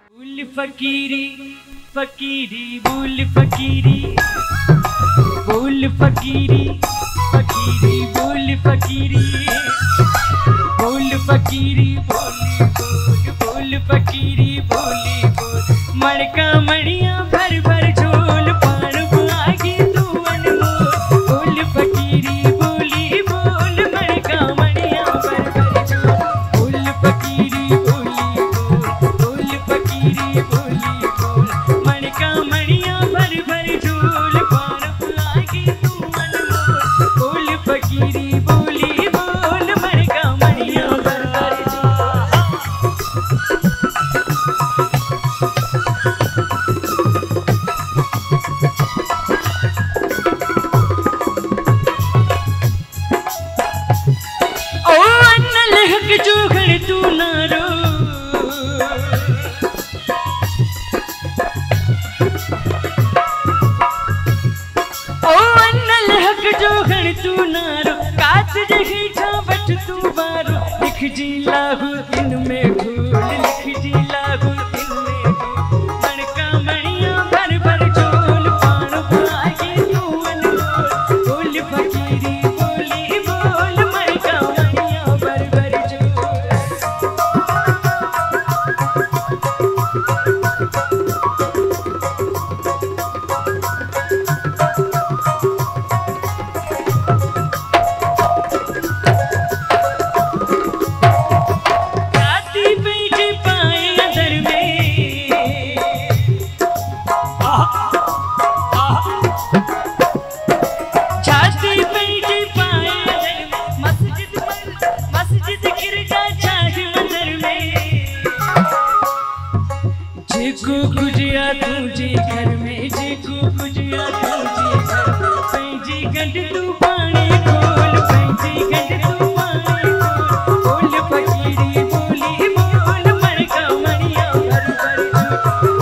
बोल फकीरी फकीरी बोल फकीरी बोल फकीरी फकीरी बोल फकीरी बोल फकीरी बोली बोल बोल फकीरी बोली बोल मड़का मड़िया भर भर झोल पान आगे तू अनमोल बोल फकीरी बोली बोल मड़का मड़िया भर भर झोल बोल फकीरी बोली बोल बोल फकीरी बोली बोल मड़का मड़िया भर भर झोल पान आगे तू अनमोल बोल फकीरी बोली बोल मड़का मड़िया भर भर जोगण तू नारो ओ अन्नल हक जोगण तू नारो कात जही छावट तू बारो लिख जी लागू दिन में भूल लिख जी लागू दिन में भूल मणका मणिया भर भर झोल पान आगे तू अनमोल बोल फकीरी बोली बोल मणका मणिया भर भर जेको गुजिया तुझे घर में जेको गुजिया तुझे घर में पैंजी गंढ तू पानी खोल पैंजी गंढ तू पानी खोल बोल फकीरी बोली बोल मड़का मड़िया भर भर